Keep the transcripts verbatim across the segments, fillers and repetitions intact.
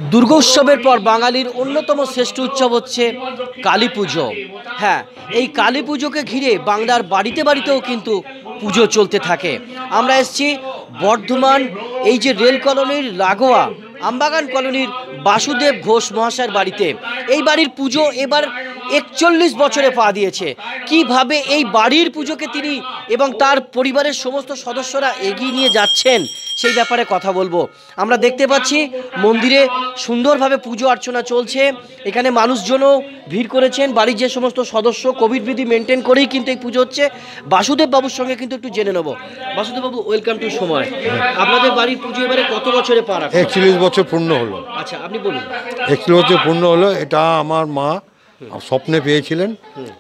দুর্গোৎসবের পর বাঙালির অন্যতম শ্রেষ্ঠ উৎসব হচ্ছে কালী পুজো। হ্যাঁ, এই কালী পুজোকে ঘিরে বাংলার বাড়িতে বাড়িতেও কিন্তু পুজো চলতে থাকে। আমরা এসেছি বর্ধমান এই যে রেল কলোনির লাগোয়া আমবাগান কলোনির বাসুদেব ঘোষ মহাশয়ের বাড়িতে। এই বাড়ির পুজো এবার একচল্লিশ বছরে পা দিয়েছে। কিভাবে এই বাড়ির পুজোকে তিনি এবং তার পরিবারের সমস্ত সদস্যরা এগিয়ে নিয়ে যাচ্ছেন সেই ব্যাপারে কথা বলবো। আমরা দেখতে পাচ্ছি মন্দিরে সুন্দরভাবে পুজো অর্চনা চলছে। এখানে মানুষজনও ভিড় করেছেন। বাড়ির যে সমস্ত সদস্য কোভিড বিধি মেনটেন করেই কিন্তু এই পুজো হচ্ছে। বাসুদেব বাবুর সঙ্গে কিন্তু একটু জেনে নেব। বাসুদেব বাবু, ওয়েলকাম টু সময়। আপনাদের বাড়ির পুজো এবারে কত বছরে পা রাখা? একচল্লিশ বছর পূর্ণ হলো। আচ্ছা, আপনি বলুন। একচল্লিশ বছর পূর্ণ হলো। এটা আমার মা স্বপ্নে পেয়েছিলেন।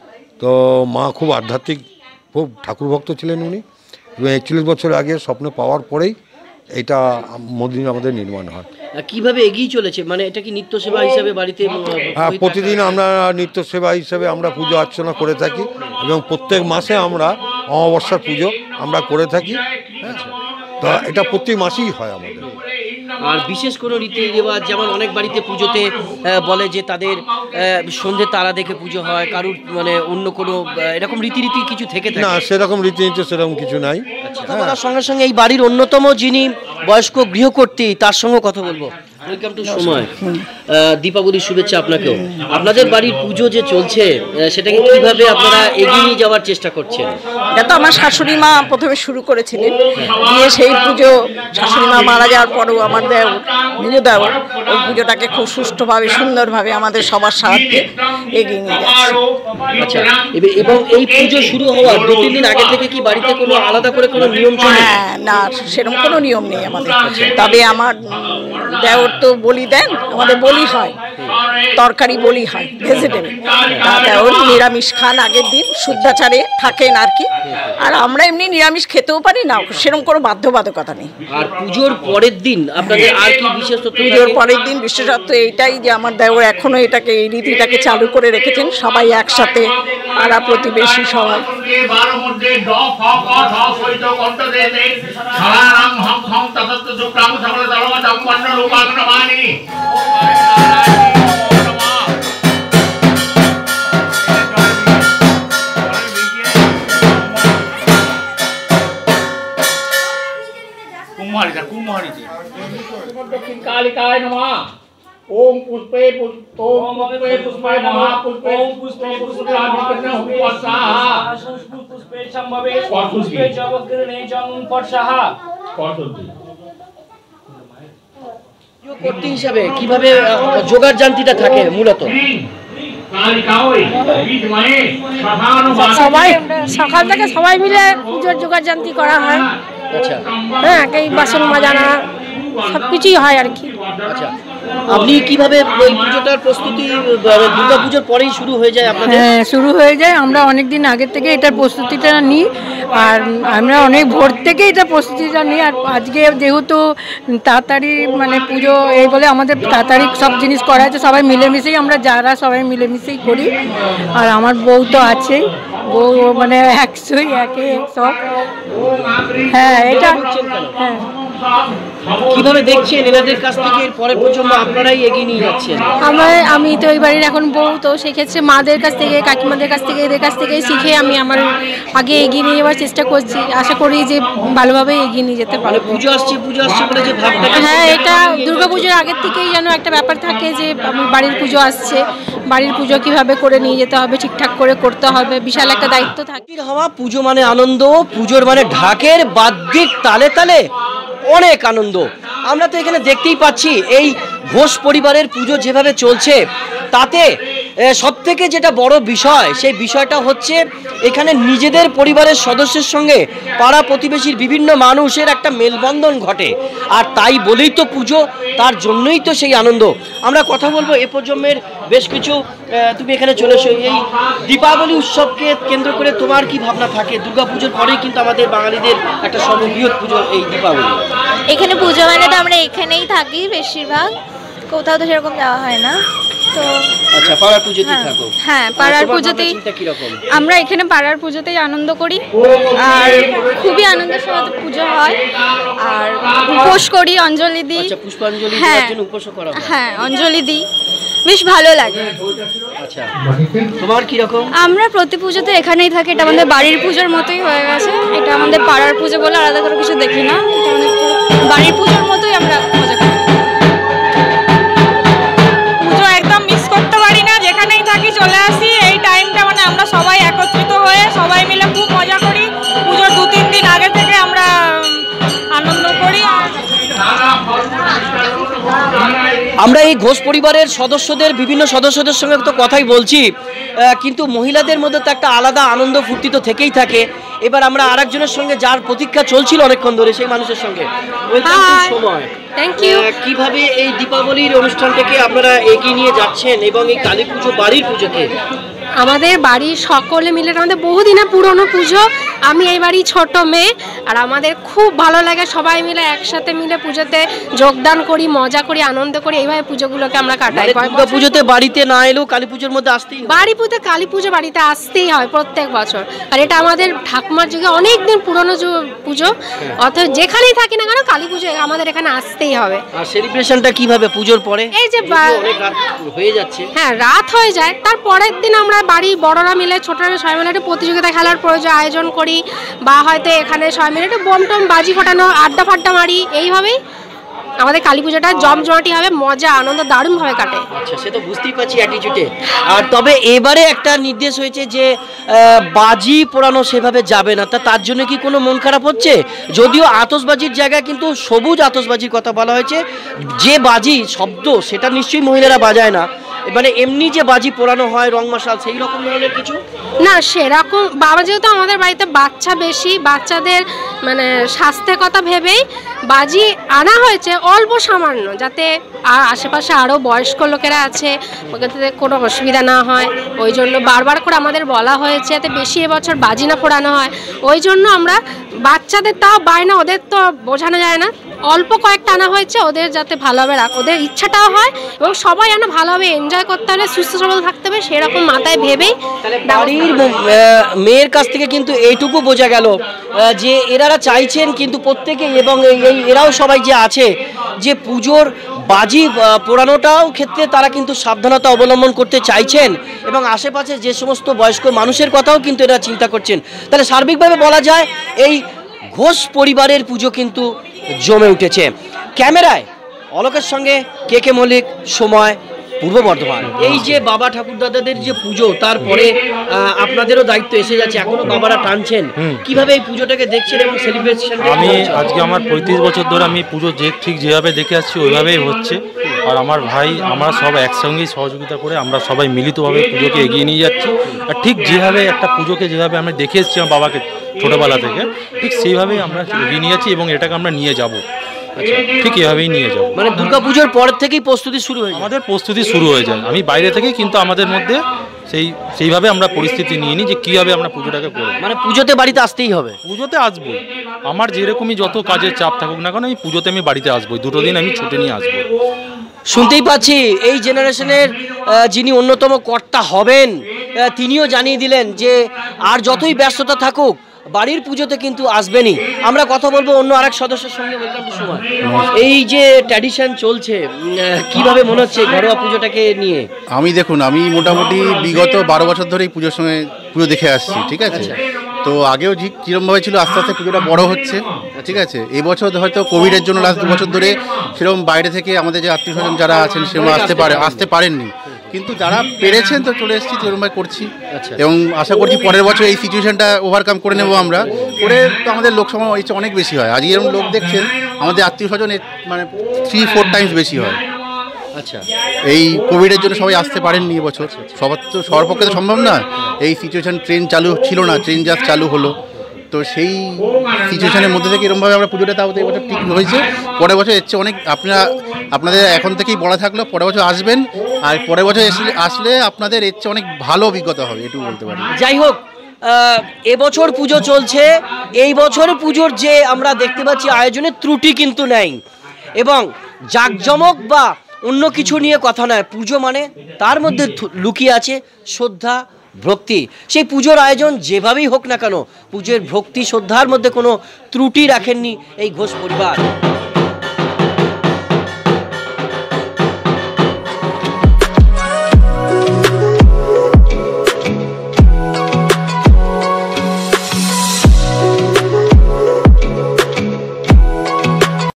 তো মা খুব আধ্যাত্মিক, খুব ঠাকুর ভক্ত ছিলেন উনি, এবং একচল্লিশ বছর আগে স্বপ্ন পাওয়ার পরেই এটা মন্দির আমাদের নির্মাণ হয়। কিভাবে এগিয়ে চলেছে, মানে এটা কি নিত্য সেবা হিসাবে বাড়িতে? হ্যাঁ, প্রতিদিন আমরা নিত্য সেবা হিসাবে আমরা পুজো অর্চনা করে থাকি, এবং প্রত্যেক মাসে আমরা অমাবস্যার পুজো আমরা করে থাকি। হ্যাঁ, তা এটা প্রতি মাসেই হয় আমাদের। আর বিশেষ কোনো রীতি রেওয়াজ, যেমন অনেক বাড়িতে পুজোতে বলে যে তাদের সন্ধে তারা দেখে পুজো হয়, কারুর মানে অন্য কোনো এরকম রীতিনীতি কিছু থেকে থাকে? না, সেরকম রীতিনীতি সেরকম কিছু নাই। তার সঙ্গে সঙ্গে এই বাড়ির অন্যতম যিনি বয়স্ক গৃহকর্ত্রী, তার সঙ্গে কথা বলবো। ওয়েলকাম টু সময়। দীপাবলির শুভেচ্ছা আপনাকেও। আপনাদের বাড়ির পুজো যে চলছে সেটাকে কিভাবে আপনারা এগিয়ে নিয়ে যাওয়ার চেষ্টা করছেন? এটা তো আমার শাশুড়ি মা প্রথমে শুরু করেছিলেন, দিয়ে সেই পুজো শাশুড়ি মা মারা যাওয়ার পরেও আমার দেওর নিজ দেওর ওই পুজোটাকে খুব সুষ্ঠুভাবে সুন্দরভাবে আমাদের সবার সাহায্যে এগিয়ে নিয়ে যাচ্ছে। আচ্ছা, এবং এই পুজো শুরু হওয়ার দু তিন দিন আগে থেকে কি বাড়িতে কোনো আলাদা করে কোনো নিয়ম চলে? হ্যাঁ, না, সেরকম কোনো নিয়ম নেই আমাদের। তবে আমার দেওর তো বলি দেন, আমাদের বলি হয়, তরকারি বলি হয় ভেজিটেবল। দেওর নিরামিষ খান আগের দিন, শুদ্ধাচারে থাকেন আর কি। আর আমরা এমনি নিরামিষ খেতেও পারি না, সেরকম কোনো বাধ্যবাধকতা নেই। আর পুজোর পরের দিন আপনাদের আর কি বিশেষ? পুজোর পরের দিন বিশেষত্ব এইটাই যে আমার দেওর এখনো এটাকে এই রীতিটাকে চালু করে রেখেছেন, সবাই একসাথে পাড়া প্রতিবেশী সবাই। कालिकाय नमः। ओम पुष्पे पुष्प ओम पुष्पे पुष्पाय नमः। पुष्पे ओम पुष्पे पुष्पाभिकर्णः उपस्साहा पुष्पे संभवे पुष्पे जवग्रणे जं परसाहा। কর্তৃ হিসাবে কিভাবে জোগাড় জান্তিটা থাকে মূলত? সবাই সকাল থেকে সবাই মিলে পুজোর জোগাড় জান্তি করা হয়। আচ্ছা, হ্যাঁ, এই বাসন মাজানা সব কিছুই হয় আর কি। আচ্ছা, আপনি কিভাবে ওই পুজোটার প্রস্তুতি দুর্গা পুজোর পরেই শুরু হয়ে যায় আপনাদের? হ্যাঁ, শুরু হয়ে যায়। আমরা অনেক দিন আগের থেকে এটার প্রস্তুতিটা নিই, আর আমরা অনেক ভোর থেকে এটা প্রস্তুতিটা নিই। আর আজকে যেহেতু তাড়াতাড়ি মানে পুজো এই বলে আমাদের তাড়াতাড়ি সব জিনিস করা হয়েছে, সবাই মিলেমিশেই আমরা যারা সবাই মিলেমিশেই করি। আর আমার বউ তো আছেই, বউ মানে একশোই একে সব। হ্যাঁ, এটা হ্যাঁ। কিভাবে দেখছেন এনাদের কাছ থেকে পরের প্রজন্ম আপনারাই এগিয়ে নিয়ে যাচ্ছেন? আমার আমি তো এই বাড়ির এখন বউ, তো সেক্ষেত্রে মাদের কাছ থেকে, কাকিমাদের কাছ থেকে, এদের কাছ থেকে শিখে আমি আমার আগে এগিয়ে নিয়ে যাওয়ার চেষ্টা করছি। আশা করি যে ভালোভাবে এগিয়ে নিয়ে যেতে পারবো। পুজো আসছে পুজো আসছে বলে যে ভাবটা, হ্যাঁ, এটা দুর্গা পুজোর আগের থেকেই যেন একটা ব্যাপার থাকে যে বাড়ির পুজো আসছে, বাড়ির পুজো কিভাবে করে নিয়ে যেতে হবে, ঠিকঠাক করে করতে হবে, বিশাল একটা দায়িত্ব থাকে। হওয়া পুজো মানে আনন্দ, পুজোর মানে ঢাকের বাদ্যিক তালে তালে অনেক আনন্দ। আমরা তো এখানে দেখতেই পাচ্ছি এই ঘোষ পরিবারের পুজো যেভাবে চলছে, তাতে সব থেকে যেটা বড় বিষয়, সেই বিষয়টা হচ্ছে এখানে নিজেদের পরিবারের সদস্যের সঙ্গে পাড়া প্রতিবেশীর বিভিন্ন মানুষের একটা মেলবন্ধন ঘটে। আর তাই বলেই তো পুজো, তার জন্যই তো সেই আনন্দ। আমরা কথা বলবো এ প্রজন্মের বেশ কিছু। তুমি এখানে চলে এসো, এই দীপাবলি উৎসবকে কেন্দ্র করে তোমার কি ভাবনা থাকে? দুর্গা পুজোর পরেই কিন্তু আমাদের বাঙালিদের একটা সর্ববৃহৎ পুজো এই দীপাবলি। এখানে পুজো মানে তো আমরা এখানেই থাকি বেশিরভাগ, কোথাও তো সেরকম যাওয়া হয় না। তো আচ্ছা, পাড়ার পুজোতে হ্যাঁ, থাকো। হ্যাঁ পাড়ার তোমার পুজোতেই ভাবনা চিন্তা কিরকম? আমরা এখানে পাড়ার পুজোতেই আনন্দ করি আর খুবই আনন্দের সাথে পুজো হয় আর উপোস করি, অঞ্জলি দিই। আচ্ছা, পুষ্পাঞ্জলি হ্যাঁ দেওয়ার জন্য উপোস করা হয়। হ্যাঁ অঞ্জলি দিই, বেশ ভালো লাগে। আচ্ছা, তোমার কি রকম? আমরা প্রতি পুজোতে এখানেই থাকি, এটা আমাদের বাড়ির পুজোর মতোই হয়ে গেছে। এটা আমাদের পাড়ার পুজো বলে আলাদা করে কিছু দেখি না, এটা আমাদের বাড়ির পুজোর মতোই আমরা মজা করি। পুজো একদম মিস করতে পারি না, যেখানেই থাকি চলে আসি। এই টাইমটা মানে আমরা সবাই একত্রিত হয়ে সবাই মিলে খুব মজা করি। পুজোর দু তিন দিন আগে থেকে আমরা আনন্দ করি। আমরা এই ঘোষ পরিবারের সদস্যদের বিভিন্ন সদস্যদের সঙ্গে তো কথাই বলছি, কিন্তু মহিলাদের মধ্যে তো একটা আলাদা আনন্দ ফুর্তি তো থেকেই থাকে। এবার আমরা আরেকজনের সঙ্গে যার প্রতীক্ষা চলছিল অনেকক্ষণ ধরে, সেই মানুষের সঙ্গে সময়। Thank you. কিভাবে এই দীপাবলির অনুষ্ঠানটাকে আপনারা এগিয়ে নিয়ে যাচ্ছেন এবং এই কালী পুজো বাড়ির পুজোকে? আমাদের বাড়ির সকলে মিলে, আমাদের বহুদিনের পুরনো পুজো, আমি এই বাড়ি ছোট মেয়ে, আর আমাদের খুব ভালো লাগে সবাই মিলে একসাথে মিলে পুজোতে যোগদান করি, মজা করি, আনন্দ করি, এইভাবে পুজোগুলোকে আমরা কাটাই। দুর্গা পুজোতে বাড়িতে না এলেও কালী পুজোর মধ্যে আসতেই বাড়ি পুজো, কালী পুজো বাড়িতে আসতেই হয় প্রত্যেক বছর। আর এটা আমাদের ঠাকুমার যুগে অনেক দিন পুরনো পুজো, অথচ যেখানেই থাকি না কেন কালী পুজো আমাদের এখানে আসতেই হবে। আর সেলিব্রেশনটা কিভাবে পুজোর পরে? এই যে হয়ে যাচ্ছে, হ্যাঁ রাত হয়ে যায়, তার পরের দিন আমরা বাড়ি বড়রা মিলে ছোটরা সবাই মিলে একটা প্রতিযোগিতা খেলার প্রয়োজন আয়োজন করি, বা হয়তো এখানে সবাই মিলে একটু বম টম বাজি ফাটানো, আড্ডা ফাড্ডা মারি। এইভাবেই আমাদের কালী পুজোটা জমজমাটি হবে, মজা আনন্দ দারুণভাবে কাটে। আচ্ছা, সে তো বুঝতেই পারছি অ্যাটিটিউডে। আর তবে এবারে একটা নির্দেশ হয়েছে যে বাজি পোড়ানো সেভাবে যাবে না, তা তার জন্য কি কোনো মন খারাপ হচ্ছে? যদিও আতশবাজির জায়গায় কিন্তু সবুজ আতশবাজির কথা বলা হয়েছে, যে বাজি শব্দ সেটা নিশ্চয়ই মহিলারা বাজায় না, মানে এমনি যে বাজি পোড়ানো হয় রং মশাল সেই রকম ধরনের কিছু না। সেরকম বাবা, যেহেতু আমাদের বাড়িতে বাচ্চা বেশি, বাচ্চাদের মানে স্বাস্থ্যের কথা ভেবেই বাজি আনা হয়েছে অল্প সামান্য, যাতে আশেপাশে আরও বয়স্ক লোকেরা আছে ওদের কোনো অসুবিধা না হয়। ওই জন্য বারবার করে আমাদের বলা হয়েছে যাতে বেশি এবছর বাজি না পোড়ানো হয়। ওই জন্য আমরা বাচ্চাদের তাও বায়না, ওদের তো বোঝানো যায় না, অল্প কয়েকটা আনা হয়েছে, ওদের যাতে ভালোভাবে রাখ, ওদের ইচ্ছাটাও হয় এবং সবাই আনা ভালোভাবে এনজয় করতে হলে, সুস্থ সবল থাকতে হবে, সেরকম মাথায় ভেবেই। বাড়ির মেয়ের কাছ থেকে কিন্তু এইটুকু বোঝা গেল যে এনারা চাইছেন কিন্তু প্রত্যেকেই, এবং এই এরাও সবাই যে আছে যে পুজোর বাজি পোড়ানোটাও ক্ষেত্রে তারা কিন্তু সাবধানতা অবলম্বন করতে চাইছেন, এবং আশেপাশে যে সমস্ত বয়স্ক মানুষের কথাও কিন্তু এরা চিন্তা করছেন। তাহলে সার্বিকভাবে বলা যায় এই ঘোষ পরিবারের পুজো কিন্তু জমে উঠেছে। ক্যামেরায় অলোকের সঙ্গে কে কে মল্লিক, সময়, পূর্ব বর্ধমান। এই যে বাবা ঠাকুর দাদাদের যে পুজো, তারপরে আপনাদেরও দায়িত্ব এসে যাচ্ছে, এখনো বাবারা টানছেন, কিভাবে এই পুজোটাকে দেখছেন এবং সেলিব্রেশন? আমি আজকে আমার পঁয়ত্রিশ বছর ধরে আমি পুজো যে ঠিক যেভাবে দেখে আসছি ওইভাবেই হচ্ছে, আর আমার ভাই আমরা সব একসঙ্গেই সহযোগিতা করে আমরা সবাই মিলিতভাবে পুজোকে এগিয়ে নিয়ে যাচ্ছি। আর ঠিক যেভাবে একটা পুজোকে যেভাবে আমরা দেখে এসেছি আমার বাবাকে ছোটোবেলা থেকে, ঠিক সেইভাবেই আমরা এগিয়ে নিয়ে যাচ্ছি এবং এটাকে আমরা নিয়ে যাব, ঠিক এভাবেই নিয়ে যাবো। মানে দুর্গা পুজোর পর থেকেই প্রস্তুতি শুরু হয়ে, আমাদের প্রস্তুতি শুরু হয়ে যায়। আমি বাইরে থেকেই কিন্তু আমাদের মধ্যে সেই সেইভাবে আমরা পরিস্থিতি নিয়ে নিই যে কীভাবে আমরা পুজোটাকে করব। মানে পুজোতে বাড়িতে আসতেই হবে? পুজোতে আসবোই, আমার যেরকমই যত কাজের চাপ থাকুক না কেন আমি পুজোতে আমি বাড়িতে আসবোই, দুটো দিন আমি ছুটি নিয়ে আসবো। শুনতেই পাচ্ছি এই জেনারেশনের যিনি অন্যতম কর্তা হবেন তিনিও জানিয়ে দিলেন যে আর যতই ব্যস্ততা থাকুক বাড়ির পুজোতে কিন্তু আসবেনই। আমরা কথা বলবো অন্য আরেক সদস্যের সঙ্গে। ওয়েলকাম টু সময়। এই যে ট্র্যাডিশন চলছে, কিভাবে মনে হচ্ছে ঘরোয়া পুজোটাকে নিয়ে? আমি দেখুন, আমি মোটামুটি বিগত বারো বছর ধরে এই পুজোর সঙ্গে পুজো দেখে আসছি, ঠিক আছে। তো আগেও যেরকমভাবে ছিল আস্তে আস্তে পুজোটা বড় হচ্ছে, ঠিক আছে। এবছর হয়তো কোভিডের জন্য লাস্ট দু বছর ধরে সেরকম বাইরে থেকে আমাদের যে আত্মীয় স্বজন যারা আছেন সেরকম আসতে পারে আসতে পারেননি, কিন্তু যারা পেরেছেন তো চলে এসেছি, সেরকমভাবে করছি এবং আশা করছি পরের বছর এই সিচুয়েশনটা ওভারকাম করে নেবো আমরা, করে তো আমাদের লোক সংখ্যা অনেক বেশি হয়। আজকে এরকম লোক দেখছেন আমাদের আত্মীয় স্বজন মানে থ্রি ফোর টাইমস বেশি হয়। আচ্ছা, এই কোভিডের জন্য সবাই আসতে পারেননি এবছর, সবার তো সবার পক্ষে তো সম্ভব না। এই সিচুয়েশন, ট্রেন চালু ছিল না, ট্রেন জাস্ট চালু হলো, তো সেই সিচুয়েশনের মধ্যে থেকে এরকমভাবে আমরা পুজোটা তাও তো এবছর ঠিক হয়েছে। পরের বছর এসছে অনেক, আপনারা আপনাদের এখন থেকেই বলা থাকলো পরের বছর আসবেন, আর পরের বছর এসলে আসলে আপনাদের এর চেয়ে অনেক ভালো অভিজ্ঞতা হবে, এটুকু বলতে পারি। যাই হোক, এবছর পুজো চলছে, এই বছর পুজোর যে আমরা দেখতে পাচ্ছি আয়োজনের ত্রুটি কিন্তু নেই, এবং জাঁকজমক বা অন্য কিছু নিয়ে কথা নয়, পুজো মানে তার মধ্যে লুকিয়ে আছে শ্রদ্ধা ভক্তি। সেই পুজোর আয়োজন যেভাবেই হোক না কেন, পুজোর ভক্তি শ্রদ্ধার মধ্যে কোনো ত্রুটি রাখেননি এই ঘোষ পরিবার।